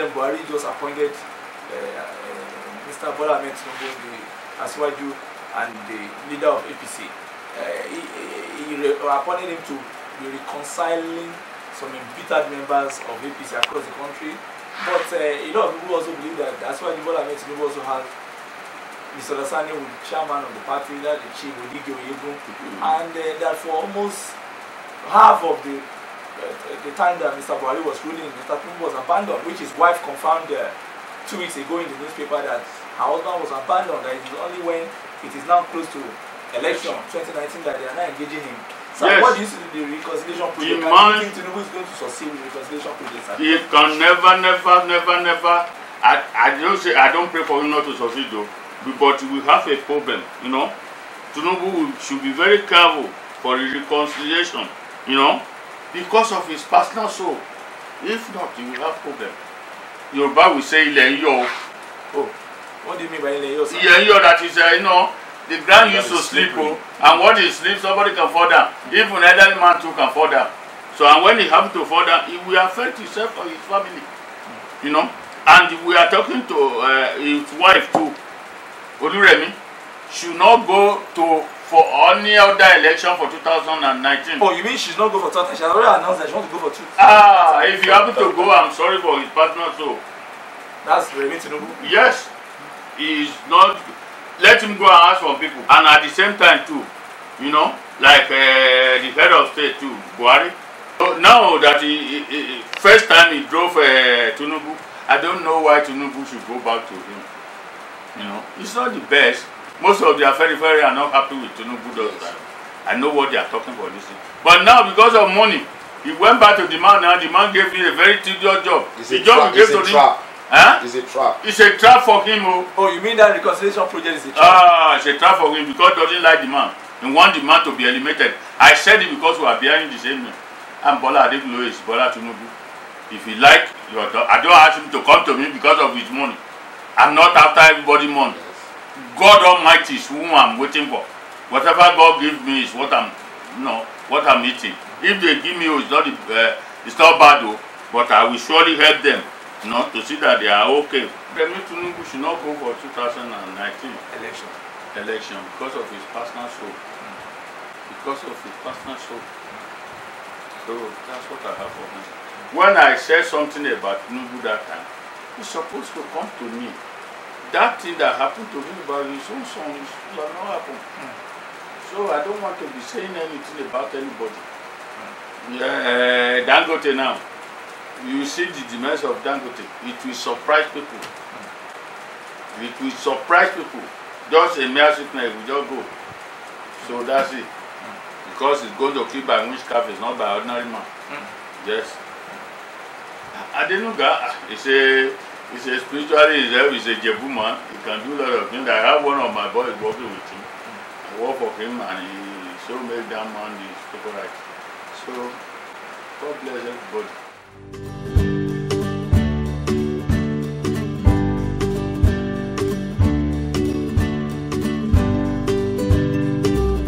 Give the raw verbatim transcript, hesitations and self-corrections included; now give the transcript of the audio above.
President Buhari just appointed uh, uh, Mister Bola Ahmed Tinubu, the Asiwaju and the leader of A P C. Uh, he he, he appointed him to be reconciling some embittered members of A P C across the country. But uh, a lot of people also believe that that's why Bola Ahmed Tinubu also has misunderstanding with the chairman of the party, that the chief Oligi Oyegun, mm-hmm. and uh, that for almost half of the uh, the time that Mister Buhari was ruling, Mister Tinubu was abandoned, which his wife confirmed uh, two weeks ago in the newspaper that her husband was abandoned. That it is only when it is now close to election twenty nineteen that they are not engaging him. So yes. What do you see the reconciliation project? The man, think Tinubu is going to succeed with the reconciliation project? He can never, never, never, never. I, I don't say I don't pray for him not to succeed though. But we have a problem, you know. Tinubu should be very careful for the reconciliation, you know, because of his personal soul. If not, he will have problem. Yoruba will say Ile Iyo. Oh, what do you mean by Ile Iyo? Ile Iyo, that is, uh, you know, the ground used to sleep, oh, and when he sleeps, somebody can fall down. Even an elderly man too can fall down. So, and when he happens to fall down, it will affect himself or his family, you know. And we are talking to uh, his wife too. Oluremi should not go to for any other election for two thousand nineteen. Oh, you mean she's not go for two? She has already announced that she wants to go for two. Ah, if you happen to go, I'm sorry for his partner too. That's Remi Tinubu. Yes, he is not. Let him go and ask for people, and at the same time too, you know, like uh, the head of state too, Buhari. So now that he, he, he first time he drove uh, Tinubu, I don't know why Tinubu should go back to him. You know, it's not the best. Most of their very very are not happy with Tinubu does that. I know what they are talking about this thing. But now because of money, he went back to the man now. The man gave him a very tedious job. It's the a job he gave to him. Huh? It's a trap. It's a trap for him. Oh. Oh, you mean that reconciliation project is a trap? Ah, it's a trap for him because he doesn't like the man. He wants the man to be eliminated. I said it because we are behind the same name. I'm Bola Adekunle is Bola Tinubu. If he like, I don't ask him to come to me because of his money. I'm not after everybody money. God Almighty is whom I'm waiting for. Whatever God gives me is what I'm, you know, what I'm eating. If they give me, it's not, uh, it's not bad though. But I will surely help them, you know, to see that they are okay. Remi Tinubu should not go for two thousand nineteen election. Election because of his personal soul. Mm. Because of his personal soul. So that's what I have for him. When I said something about Tinubu that time, he's supposed to come to me. That thing that happened to him about his own son is not happen. Mm. So I don't want to be saying anything about anybody. Mm. Yeah, Dangote now. You see the demands of Dangote. It will surprise people. Mm. It will surprise people. Just a mere sickness will just go. So that's it. Mm. Because it's going to kill by witchcraft, it's not by ordinary man. Mm. Yes. Adenuga is a He's a spiritually himself, he's a Jebu man. He can do a lot of things. I have one of my boys working with him. I work for him and he so made that man his favorite. So God bless everybody.